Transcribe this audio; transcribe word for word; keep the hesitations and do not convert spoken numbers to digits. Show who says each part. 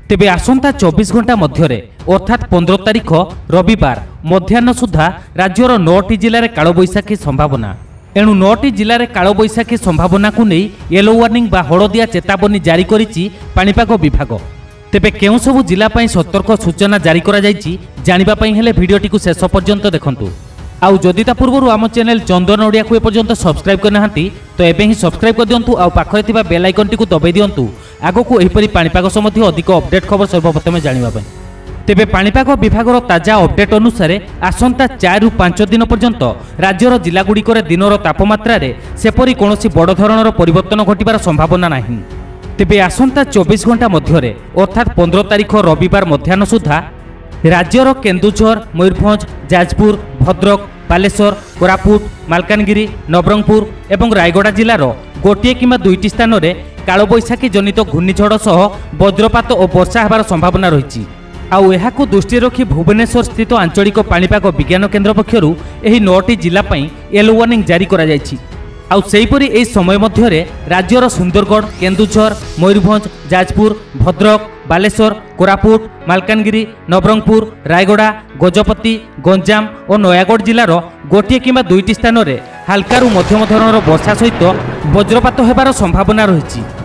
Speaker 1: तेबे आसंता चौबीस घंटा मध्य अर्थात पंद्रह तारीख रविवार मध्याह्न सुधा राज्यर नौटी जिले में कालबैशाखी संभावना। एणु नौटी जिले में कालबैशाखी संभावना को नहीं येलो वार्निंग बा हलदिया चेतावनी जारी करिछि पाणीपाग विभाग। तेबे केउं सबु जिला पई सतर्क सूचना जारी करा जायछि जानिबा पई हेले भिडियोटी को शेष पर्यंत देखंतु। आउ जदि ता पूर्व आम चैनल चंदन ओडिया को एपर्यंत सब्सक्राइब करना तो एबे ही सब्सक्राइब कर दियंतु आउ पाखरे थिबा बेल आइकन टी को दबाई दियंतु आगो को एहिपरि पाणीपाग संबंधी अधिक अपडेट खबर सर्वप्रथम जानिबा पई। तेबे पाणीपाग विभागर ताजा अपडेट अनुसार आसंता चार रु पांच दिन पर्यंत राज्यर जिलागुड़िकर दिनर तापमात्रा रे सेपरि कोनोसी बड़ धरणर परिवर्तन घटिबार संभावना नाही। तेबे आसंता चौबीस घंटा मध्य अर्थात पंद्रह तारीख रविवार मध्याह्न सुधा राज्यर केन्दुझर मयूरभंज जाजपुर भद्रक बालेश्वर कोरापुट मालकानगिरी नवरंगपुर एवं रायगड़ा जिलार गोटे किंवा दुईटी स्थान में कालबैशाखी जनित घूर्णिझड़ सह वज्रपात और वर्षा होबार संभावना रही। आउ एहाकु दृष्टि रखी भुवनेश्वर स्थित आंचलिक पाणीपाग विज्ञान केन्द्र पक्षरु एही नौटी जिला पई येलो वार्निंग जारी करा जायछि। आउ सेहीपरि एही समय मध्यरे राज्यर सुंदरगढ़ केन्दुझर मयूरभंज जाजपुर भद्रक बालेश्वर कोरापुट मालकानगिरी नवरंगपुर रायगड़ा गजपति गंजाम और नयागढ़ जिलार गोटे किंवा दुईटी स्थान में हाल्कारु मध्यम धरणर वर्षा सहित वज्रपात होबार संभावना रही।